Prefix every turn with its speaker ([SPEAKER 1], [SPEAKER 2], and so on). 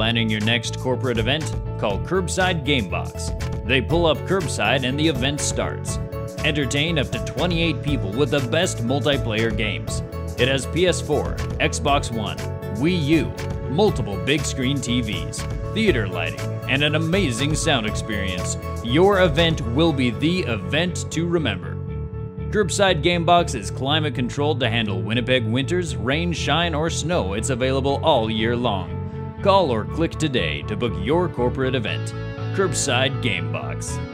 [SPEAKER 1] planning your next corporate event? Call Curbside Gamebox. They pull up curbside and the event starts. Entertain up to 28 people with the best multiplayer games. It has PS4, Xbox One, Wii U, multiple big screen TVs, theater lighting, and an amazing sound experience. Your event will be the event to remember. Curbside Gamebox is climate controlled to handle Winnipeg winters, rain, shine, or snow. It's available all year long. Call or click today to book your corporate event. Curbside Gamebox.